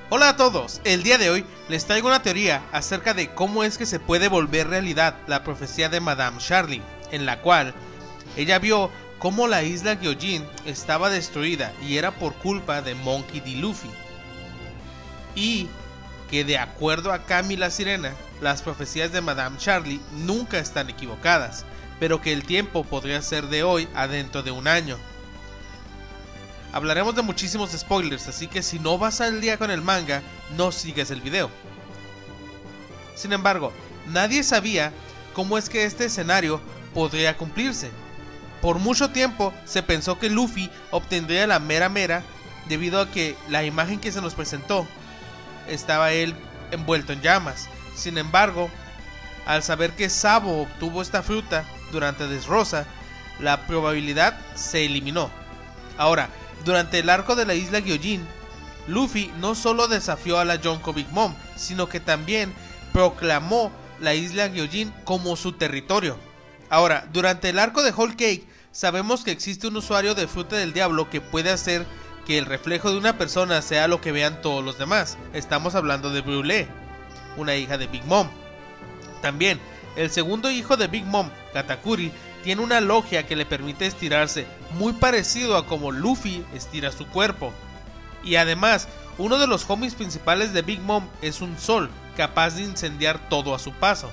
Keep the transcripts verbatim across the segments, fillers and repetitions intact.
Hola a todos, el día de hoy les traigo una teoría acerca de cómo es que se puede volver realidad la profecía de Madame Charlie, en la cual ella vio cómo la isla Gyojin estaba destruida y era por culpa de Monkey D. Luffy, y que de acuerdo a Kami la Sirena, las profecías de Madame Charlie nunca están equivocadas, pero que el tiempo podría ser de hoy a dentro de un año. Hablaremos de muchísimos spoilers, así que si no vas al día con el manga, no sigas el video. Sin embargo, nadie sabía cómo es que este escenario podría cumplirse. Por mucho tiempo se pensó que Luffy obtendría la mera mera debido a que la imagen que se nos presentó estaba él envuelto en llamas. Sin embargo, al saber que Sabo obtuvo esta fruta durante Dressrosa, la probabilidad se eliminó. Ahora, durante el arco de la isla Gyojin, Luffy no solo desafió a la Yonko Big Mom, sino que también proclamó la isla Gyojin como su territorio. Ahora, durante el arco de Whole Cake, sabemos que existe un usuario de fruta del diablo que puede hacer que el reflejo de una persona sea lo que vean todos los demás. Estamos hablando de Brûlé, una hija de Big Mom. También, el segundo hijo de Big Mom, Katakuri, tiene una logia que le permite estirarse, muy parecido a como Luffy estira su cuerpo. Y además, uno de los homies principales de Big Mom es un sol, capaz de incendiar todo a su paso.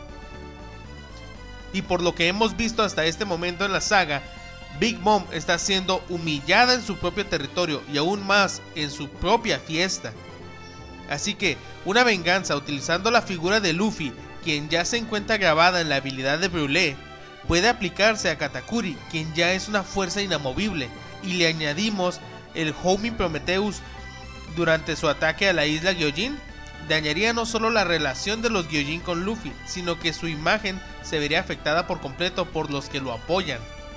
Y por lo que hemos visto hasta este momento en la saga, Big Mom está siendo humillada en su propio territorio y aún más en su propia fiesta. Así que, una venganza utilizando la figura de Luffy, quien ya se encuentra grabada en la habilidad de Brûlé, puede aplicarse a Katakuri, quien ya es una fuerza inamovible, y le añadimos el homie Prometheus durante su ataque a la isla Gyojin, dañaría no solo la relación de los Gyojin con Luffy, sino que su imagen se vería afectada por completo por los que lo apoyan.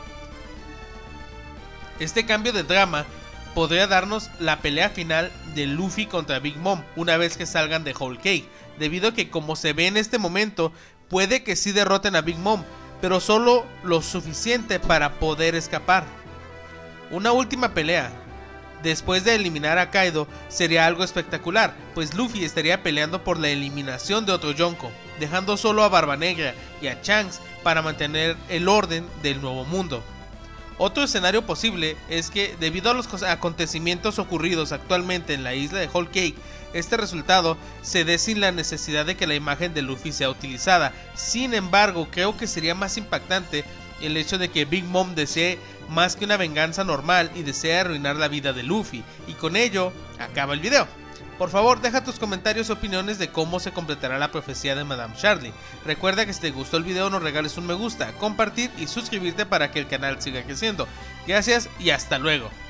Este cambio de drama podría darnos la pelea final de Luffy contra Big Mom una vez que salgan de Whole Cake, debido a que, como se ve en este momento, puede que sí derroten a Big Mom, pero solo lo suficiente para poder escapar. Una última pelea después de eliminar a Kaido sería algo espectacular, pues Luffy estaría peleando por la eliminación de otro Yonko, dejando solo a Barba Negra y a Shanks para mantener el orden del nuevo mundo. Otro escenario posible es que, debido a los acontecimientos ocurridos actualmente en la isla de Whole Cake, este resultado se dé sin la necesidad de que la imagen de Luffy sea utilizada. Sin embargo, creo que sería más impactante el hecho de que Big Mom desee más que una venganza normal y desea arruinar la vida de Luffy, y con ello acaba el video. Por favor, deja tus comentarios y opiniones de cómo se completará la profecía de Madame Charlie. Recuerda que si te gustó el video nos regales un me gusta, compartir y suscribirte para que el canal siga creciendo. Gracias y hasta luego.